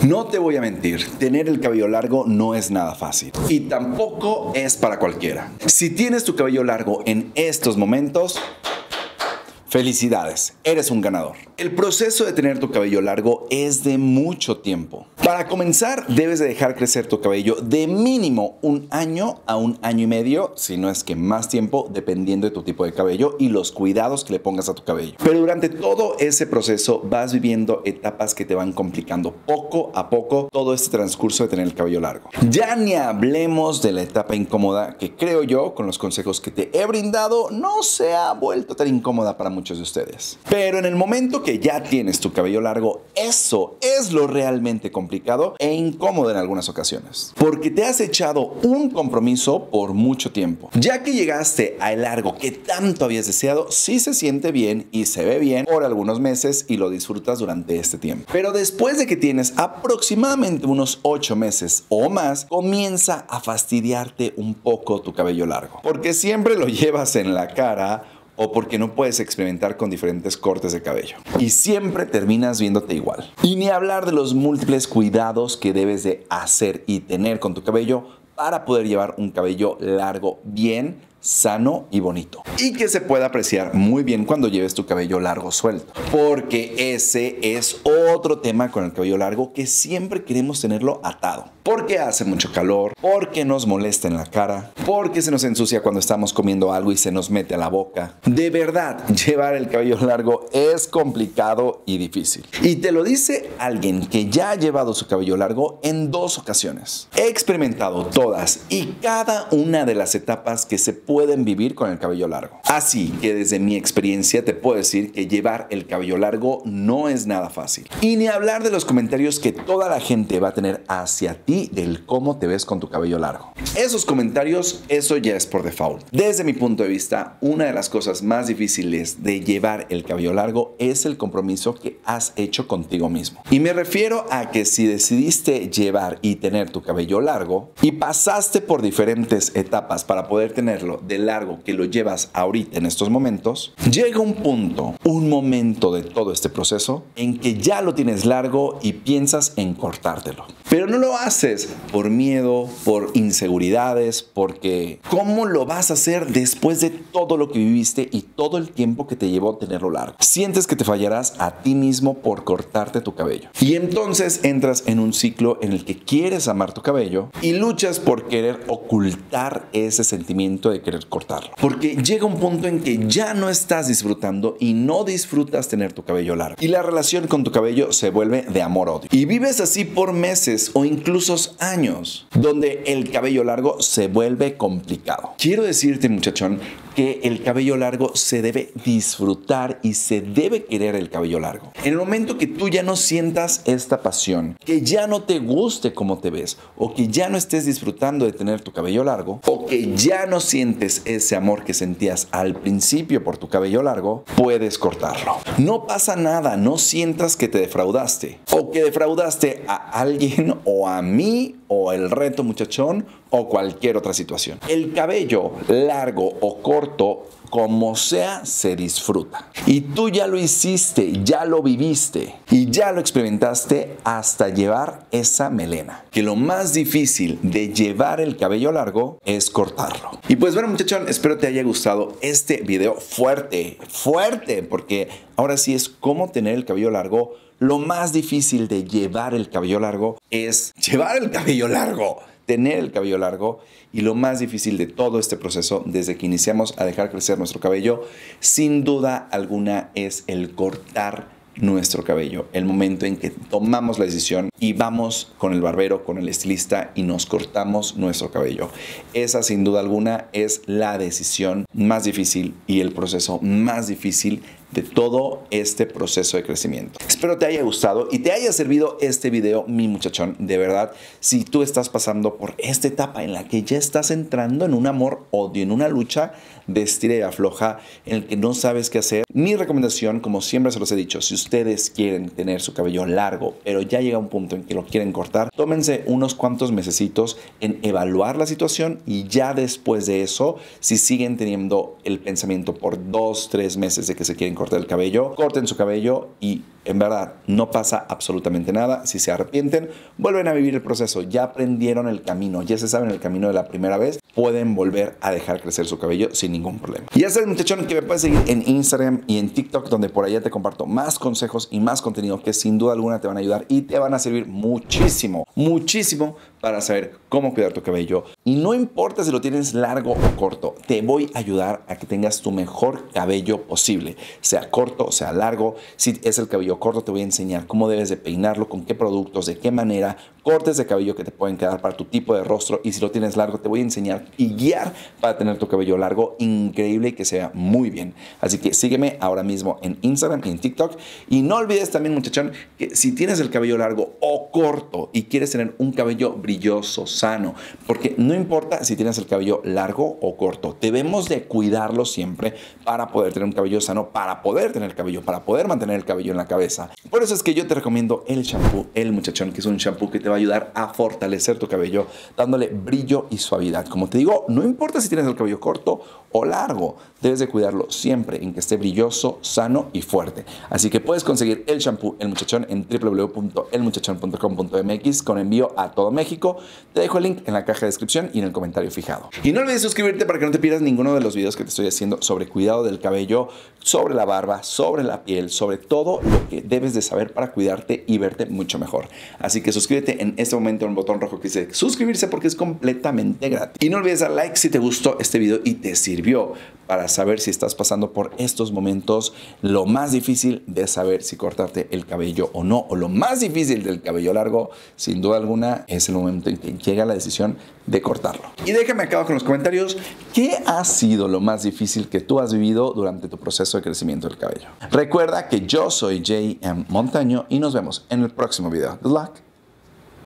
No te voy a mentir, tener el cabello largo no es nada fácil y tampoco es para cualquiera. Si tienes tu cabello largo en estos momentos, felicidades, eres un ganador. El proceso de tener tu cabello largo es de mucho tiempo. Para comenzar, debes de dejar crecer tu cabello de mínimo 1 año a 1 año y medio, si no es que más tiempo, dependiendo de tu tipo de cabello y los cuidados que le pongas a tu cabello. Pero durante todo ese proceso vas viviendo etapas que te van complicando poco a poco todo este transcurso de tener el cabello largo. Ya ni hablemos de la etapa incómoda que creo yo, con los consejos que te he brindado, no se ha vuelto tan incómoda para muchos de ustedes. Pero en el momento que ya tienes tu cabello largo, eso es lo realmente complicado e incómodo en algunas ocasiones. Porque te has echado un compromiso por mucho tiempo. Ya que llegaste al largo que tanto habías deseado, sí se siente bien y se ve bien por algunos meses y lo disfrutas durante este tiempo. Pero después de que tienes aproximadamente unos 8 meses o más, comienza a fastidiarte un poco tu cabello largo. Porque siempre lo llevas en la cara o porque no puedes experimentar con diferentes cortes de cabello. Y siempre terminas viéndote igual. Y ni hablar de los múltiples cuidados que debes de hacer y tener con tu cabello para poder llevar un cabello largo bien, sano y bonito. Y que se pueda apreciar muy bien cuando lleves tu cabello largo suelto. Porque ese es otro tema con el cabello largo que siempre queremos tenerlo atado. Porque hace mucho calor, porque nos molesta en la cara, porque se nos ensucia cuando estamos comiendo algo y se nos mete a la boca. De verdad, llevar el cabello largo es complicado y difícil. Y te lo dice alguien que ya ha llevado su cabello largo en 2 ocasiones. He experimentado todas y cada una de las etapas que se pueden vivir con el cabello largo. Así que desde mi experiencia te puedo decir que llevar el cabello largo no es nada fácil. Y ni hablar de los comentarios que toda la gente va a tener hacia ti del cómo te ves con tu cabello largo. Esos comentarios, eso ya es por default. Desde mi punto de vista, una de las cosas más difíciles de llevar el cabello largo es el compromiso que has hecho contigo mismo. Y me refiero a que si decidiste llevar y tener tu cabello largo y pasaste por diferentes etapas para poder tenerlo de largo que lo llevas ahorita en estos momentos, llega un momento de todo este proceso en que ya lo tienes largo y piensas en cortártelo. Pero no lo haces por miedo, por inseguridades, porque ¿cómo lo vas a hacer después de todo lo que viviste y todo el tiempo que te llevó tenerlo largo? Sientes que te fallarás a ti mismo por cortarte tu cabello. Y entonces entras en un ciclo en el que quieres amar tu cabello y luchas por querer ocultar ese sentimiento de querer cortarlo. Porque llega un punto en que ya no estás disfrutando y no disfrutas tener tu cabello largo. Y la relación con tu cabello se vuelve de amor-odio. Y vives así por meses o incluso años, donde el cabello largo se vuelve complicado. Quiero decirte, muchachón, que el cabello largo se debe disfrutar y se debe querer el cabello largo. En el momento que tú ya no sientas esta pasión, que ya no te guste cómo te ves, o que ya no estés disfrutando de tener tu cabello largo, o que ya no sientes ese amor que sentías al principio por tu cabello largo, puedes cortarlo. No pasa nada, no sientas que te defraudaste, o que defraudaste a alguien o a mí, o el reto, muchachón, o cualquier otra situación. El cabello largo o corto, como sea, se disfruta. Y tú ya lo hiciste, ya lo viviste y ya lo experimentaste hasta llevar esa melena. Que lo más difícil de llevar el cabello largo es cortarlo. Y pues bueno, muchachón, espero te haya gustado este video fuerte, porque ahora sí es cómo tener el cabello largo. Lo más difícil de llevar el cabello largo es llevar el cabello largo. Tener el cabello largo, y lo más difícil de todo este proceso desde que iniciamos a dejar crecer nuestro cabello, sin duda alguna, es el cortar nuestro cabello. El momento en que tomamos la decisión y vamos con el barbero, con el estilista y nos cortamos nuestro cabello. Esa sin duda alguna es la decisión más difícil y el proceso más difícil de todo este proceso de crecimiento. Espero te haya gustado y te haya servido este video, mi muchachón. De verdad, si tú estás pasando por esta etapa en la que ya estás entrando en un amor-odio, en una lucha de estira y afloja, en el que no sabes qué hacer, mi recomendación, como siempre se los he dicho, si ustedes quieren tener su cabello largo, pero ya llega un punto en que lo quieren cortar, tómense unos cuantos mesecitos en evaluar la situación y ya después de eso, si siguen teniendo el pensamiento por 2-3 meses de que se quieren cortar el cabello, corten su cabello y En verdad, no pasa absolutamente nada. Si se arrepienten, vuelven a vivir el proceso. Ya aprendieron el camino, ya se saben el camino de la primera vez. Pueden volver a dejar crecer su cabello sin ningún problema. Y ya sabes, muchachón, que me puedes seguir en Instagram y en TikTok, donde por allá te comparto más consejos y más contenido que sin duda alguna te van a ayudar y te van a servir muchísimo, muchísimo para saber cómo cuidar tu cabello. Y no importa si lo tienes largo o corto, te voy a ayudar a que tengas tu mejor cabello posible. Sea corto, sea largo. Si es el cabello corto, te voy a enseñar cómo debes de peinarlo, con qué productos, de qué manera, cortes de cabello que te pueden quedar para tu tipo de rostro. Y si lo tienes largo, te voy a enseñar y guiar para tener tu cabello largo increíble y que sea muy bien. Así que sígueme ahora mismo en Instagram y en TikTok. Y no olvides también, muchachón, que si tienes el cabello largo o corto y quieres tener un cabello brilloso, sano, porque no importa si tienes el cabello largo o corto, debemos de cuidarlo siempre para poder tener un cabello sano, para poder tener cabello, para poder mantener el cabello en la cabeza. Por eso es que yo te recomiendo el shampoo, el muchachón, que es un shampoo que te va a ayudar a fortalecer tu cabello, dándole brillo y suavidad. Como te digo, no importa si tienes el cabello corto o largo, debes de cuidarlo siempre en que esté brilloso, sano y fuerte. Así que puedes conseguir el shampoo El Muchachón en www.elmuchachon.com.mx con envío a todo México. Te dejo el link en la caja de descripción y en el comentario fijado. Y no olvides suscribirte para que no te pierdas ninguno de los videos que te estoy haciendo sobre cuidado del cabello, sobre la barba, sobre la piel, sobre todo lo que debes de saber para cuidarte y verte mucho mejor. Así que suscríbete en este momento en el botón rojo que dice suscribirse, porque es completamente gratis. Y no olvides dar like si te gustó este video y te sirvió para saber si estás pasando por estos momentos. Lo más difícil de saber si cortarte el cabello o no, o lo más difícil del cabello largo, sin duda alguna, es el momento en que llega la decisión de cortarlo. Y déjame acá abajo en los comentarios qué ha sido lo más difícil que tú has vivido durante tu proceso de crecimiento del cabello. Recuerda que yo soy J.M. Montaño y nos vemos en el próximo video. Good luck.